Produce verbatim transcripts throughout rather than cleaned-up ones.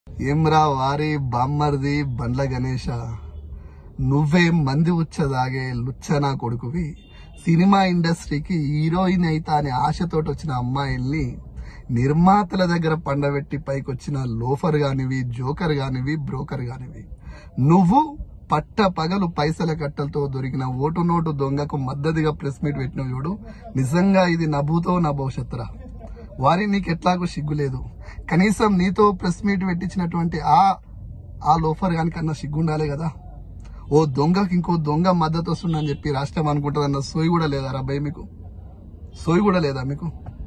ఏమ్రా వారి బామ్మర్ది బండ్ల గణేష, నువ్వే మంది ఉచ్చదాగే లుచ్చనా కొడుకువి. సినిమా ఇండస్ట్రీకి హీరోయిన్ అయితా అనే ఆశతోటి వచ్చిన అమ్మాయిల్ని నిర్మాతల దగ్గర పండబెట్టి పైకొచ్చిన లోఫర్ గానివి, జోకర్ గానివి, బ్రోకర్ గానివి. నువ్వు పట్ట పగలు పైసల కట్టలతో దొరికిన ఓటు నోటు దొంగకు మద్దతుగా ప్రెస్ మీట్ పెట్టిన చూడు. నిజంగా ఇది నభూతో నా భవిష్యత్తురా. వారి నీకు ఎట్లాగో సిగ్గులేదు. కనీసం నీతో ప్రెస్ మీట్ పెట్టించినటువంటి ఆ ఆ లోఫర్ గాని కన్నా సిగ్గుండాలే కదా. ఓ దొంగకి ఇంకో దొంగ మద్దతు వస్తుందని చెప్పి రాష్ట్రం అనుకుంటుందన్న సోయి కూడా లేదా రాబాయ్ మీకు? సోయి కూడా లేదా మీకు?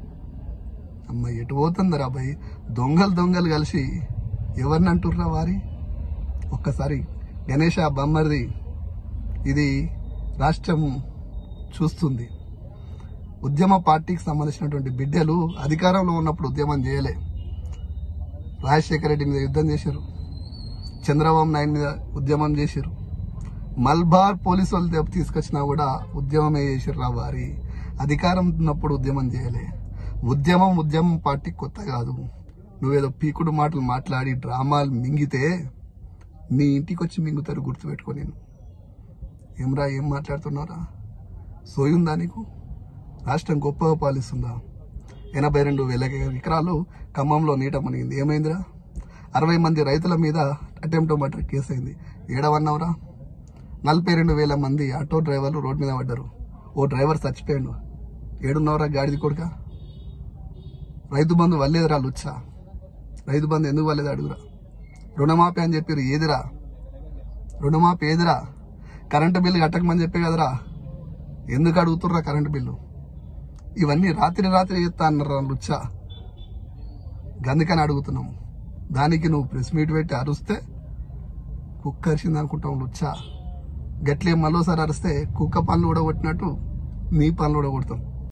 అమ్మ ఎటు పోతుంది రాబాయ్? దొంగలు దొంగలు కలిసి ఎవరిని అంటుర్రా వారి? ఒక్కసారి గణేష బొమ్మర్ది, ఇది రాష్ట్రం చూస్తుంది. ఉద్యమ పార్టీకి సంబంధించినటువంటి బిడ్డలు అధికారంలో ఉన్నప్పుడు ఉద్యమం చేయలే. రాజశేఖర రెడ్డి మీద యుద్ధం చేశారు, చంద్రబాబు నాయుడు మీద ఉద్యమం చేశారు, మల్బార్ పోలీసు వాళ్ళు తీసుకొచ్చినా కూడా ఉద్యమమే చేశారు రా వారి. అధికారం ఉన్నప్పుడు ఉద్యమం చేయలే. ఉద్యమం ఉద్యమం పార్టీ కొత్త కాదు. నువ్వేదో పీకుడు మాటలు మాట్లాడి డ్రామాలు మింగితే మీ ఇంటికి వచ్చి మింగుతారు, గుర్తుపెట్టుకో. నేను ఏమ్రా ఏం మాట్లాడుతున్నారా? సోయుందా నీకు? రాష్ట్రం గొప్పగా పాలిస్తుందా? ఎనభై రెండు వేల ఎకరాలు ఖమ్మంలో నీట మునిగింది, ఏమైందిరా? అరవై మంది రైతుల మీద అటెంప్ట్ మర్డర్ కేసు అయింది, ఏడవన్నావురా? నలభై రెండు వేల మంది ఆటో డ్రైవర్లు రోడ్డు మీద పడ్డారు, ఓ డ్రైవర్ చచ్చిపోయాడు, ఏడున్నవరా గాడిది కొడుక? రైతు బంధు వల్లేదురా లుచ్చా? రైతు బంధు ఎందుకు వల్లేదు అడుగురా? రుణమాఫీ అని చెప్పారు, ఏదిరా రుణమాఫీ? ఏదిరా? కరెంటు బిల్లు కట్టకమని చెప్పే కదరా, ఎందుకు అడుగుతుర్రా కరెంటు బిల్లు? ఇవన్నీ రాత్రి రాత్రి చేస్తా అన్నారా లుచ్చా? గందుకని అడుగుతున్నాము. దానికి నువ్వు ప్రెస్ మీట్ పెట్టి అరుస్తే కుక్క అరిసింది అనుకుంటావు లుచ్చా. గట్లే మరోసారి అరిస్తే కుక్క పనులు కూడా కొట్టినట్టు నీ పనులు కూడా కొడతాం.